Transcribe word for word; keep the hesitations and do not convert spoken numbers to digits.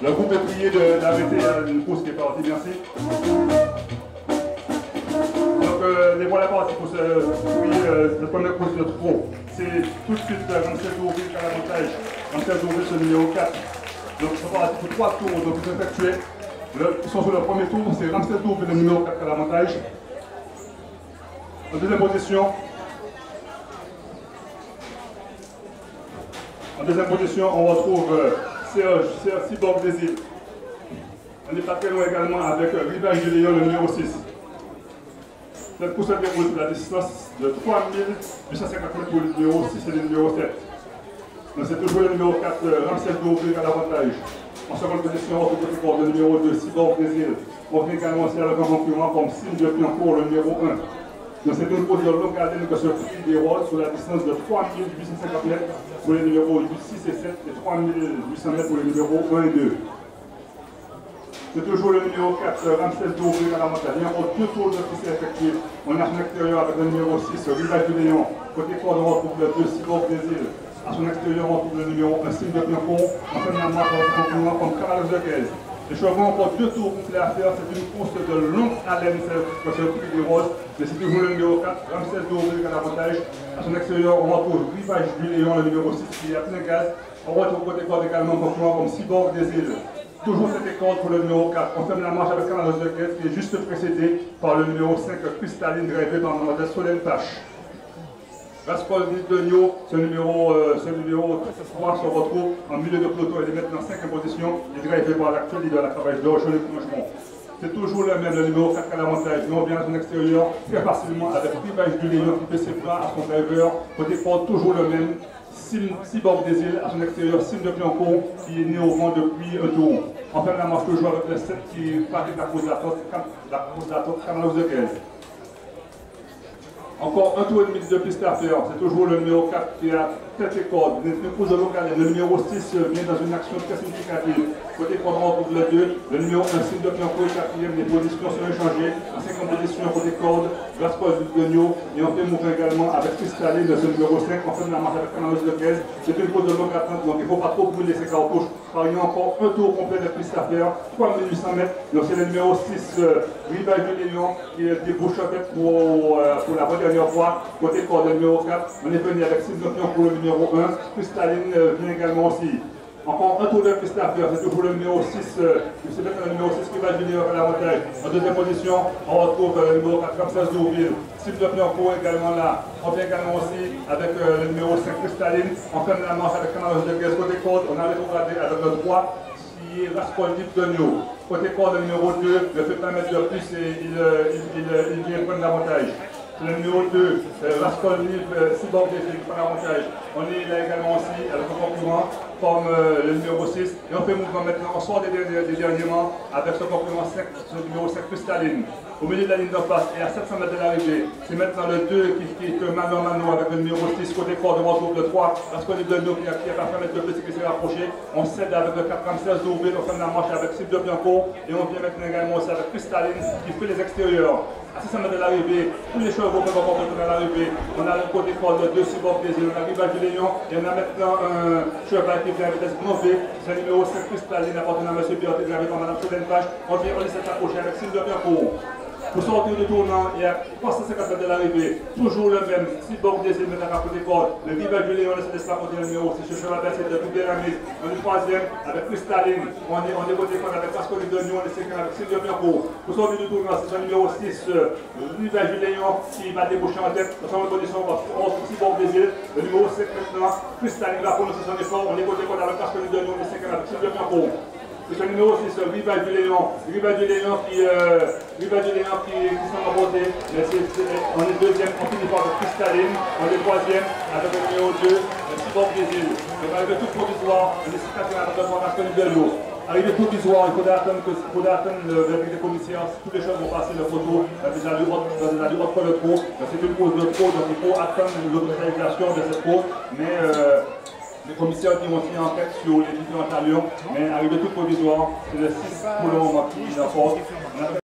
Le groupe est prié d'arrêter une course qui est partie, merci. Donc euh, les voilà partis pour ce, oui, euh, la première course de trop. C'est tout de suite euh, Ramsès Dourville à l'avantage. Ramsès Dourville, c'est le numéro quatre. Donc ils sont partis pour trois tours, donc ils sont effectués. Le, ils sont sur le premier tour, c'est Ramsès Dourville, le numéro quatre à l'avantage. En deuxième position, en deuxième position, on retrouve euh, Serge, Serge Cyborg des Îles. On n'est pas très loin également avec euh, Rivage de Léon, le numéro six. Cette course se déroule sur la distance de trois mille huit cent cinquante mètres pour le numéro six et le numéro sept. Donc c'est toujours le numéro quatre, euh, Ramsès Dourville à l'avantage. En seconde position, on retrouve le numéro deux, Cyborg des Îles. On vient également aussi avec un concurrent comme Signe de Piancourt, le numéro un. Donc c'est une course de longue haleine que ce prix déroule sur la distance de trois mille huit cent cinquante mètres pour les numéros six et sept et trois mille huit cents mètres pour les numéros un et deux. C'est toujours le numéro quatre, Ramsès Dourville à l'avantage. Il y a encore deux tours de piste effectués. On a son extérieur avec le numéro six, Rivage du Léon. Côté corde, on retrouve le deux, Cyborg des Îles. À son extérieur, on retrouve le numéro un, Signe de Piancourt. En fin de marche, on retrouve un concurrent comme Carlos de Guez. Les chevaux ont encore deux tours complets à faire. C'est une course de longue haleine que ce prix des roses. Mais c'est toujours le numéro quatre, Ramsès Dourville à l'avantage. À son extérieur, on retrouve Rivage du Léon, le numéro six qui est à plein gaz. On retrouve côté corde également un concurrent comme Cyborg des Îles. Toujours cette corde pour le numéro quatre. On ferme la marche avec Carlos de Guez qui est juste précédé par le numéro cinq, Cristalline, drivé par Mademoiselle Solène Tache. Raskolnik de Nio, ce numéro, euh, ce numéro trois se retrouve en milieu de peloton. Il est maintenant en cinquième position. Il est drivé par l'actuel leader de la travail d'or, Jolie Franchement. C'est toujours le même, le numéro quatre à l'avantage. Mais on vient à son extérieur très facilement avec Rivage du Léon qui fait ses bras à son driver. Côté porte, toujours le même. Cyborg des Îles, à son extérieur, Signe de Piancourt, qui est né au vent depuis un tour. Enfin, la marche toujours avec le sept qui parie la course d'attente, la course d'attente, Carlos de Guez. Encore un tour et demi de piste à faire. C'est toujours le numéro quatre qui a tête et corde. Une course de local. Le numéro six vient dans une action très significative. Côté corde, on retrouve le deux. Le numéro un, Signe de Piancourt, quatrième. Les positions sont échangées. En cinquième position, côté corde, Raskolnik de Nio. Et on fait mourir également avec Cristalline, le numéro cinq. On fait la marche avec Carlos de Guez. C'est une course de longue attente. Donc il ne faut pas trop brûler ses cartouches. Car il y a encore un tour complet de piste à faire. trois mille huit cents mètres. Donc c'est le numéro six, euh, Rivage du Léon, qui débouche en tête pour, euh, pour la bonne dernière fois. Côté corde, le numéro quatre. On est venu avec Signe de Piancourt, le numéro un. Cristalline euh, vient également aussi. Encore un tour de piste à faire, c'est toujours le numéro six, euh, c'est maintenant le numéro six qui va venir à l'avantage. En deuxième position, on retrouve euh, le numéro quatre, Ramsès Dourville. Signe de Piancourt également là. On vient également aussi avec euh, le numéro cinq, Cristalline. On ferme la marche avec Carlos de Guez. Côté corde, on a rétrogradé avec le trois, qui est Raskolnik de Nio. Côté corde, le numéro deux, ne fait pas mettre de plus et il, euh, il, il, il, il vient prendre l'avantage. Le numéro deux, euh, Raskolnik, euh, Cyborg des Îles, prend l'avantage. On est là également aussi avec un concurrent comme euh, le numéro six. Et on fait mouvement maintenant, on sort des derniers, des derniers mois avec ce concurrent cinq, ce numéro cinq, Cristalline. Au milieu de la ligne de passe et à sept cents mètres de l'arrivée, c'est maintenant le deux qui, qui est mano à mano avec le numéro six. Côté corde, on retrouve le trois, Raskolnik de Nio qui a pas fait mettre de plus qui s'est rapproché. On cède avec le quatre, Ramsès Dourville, on fait la marche avec Signe de Piancourt. Et on vient maintenant également aussi avec Cristalline qui fait les extérieurs. À six cents mètres de l'arrivée, tous les chevaux peuvent encore retourner à l'arrivée. On a le côté corde de deux Cyborg des Îles, on a Rivage du Léon et on a maintenant un cheval qui vient à vitesse grand V. C'est le numéro cinq, Cristalline, appartenant à M. Bioté, gravé par Mme Solène Tache. On vient, on laisse s'approcher avec Signe de Piancourt. Pour sortir du tournant, il y a trois cent cinquante mètres de l'arrivée, toujours le même, Cyborg des Îles, maintenant à côté corde. Le Rivage du Léon, laisse pas côté le numéro six, ce cheval c'est de doubler la mise. On est troisième avec Cristalline, on est, on est côté corde avec Raskolnik de Nio, on est cinquième avec Signe de Piancourt. Pour sortir du tournant, c'est le numéro six, euh, Rivage du Léon, qui va déboucher en tête. Dans son position, on retrouve Cyborg des Îles. Le numéro cinq maintenant, Cristalline va prononcer son effort, on est côté corde avec Raskolnik de Nio, on est cinquième avec Signe de Piancourt. C'est le numéro six, Rivage du Léon. Rivage du Léon qui, euh, Rivage du Léon qui, qui sont remportés. Mais c'est, c'est, on est deuxième, on finit par le Cristalline. On est troisième avec le numéro deux, le Cyborg des Îles. Donc avec le tout provisoire, on est quatrième avec le Raskolnik de Nio. Arrivé provisoire, il faudrait attendre, que, il faudrait attendre le verdict des commissaires. Toutes les choses vont passer le photo dans des allures hautes pour le trop. C'est une cause de trop, donc il faut attendre l'autorisation de cette cause. Mais euh, les commissaires qui ont fait enquête sur les différents allures, mais arrivé tout provisoire, c'est le six pour le moment qui l'emporte.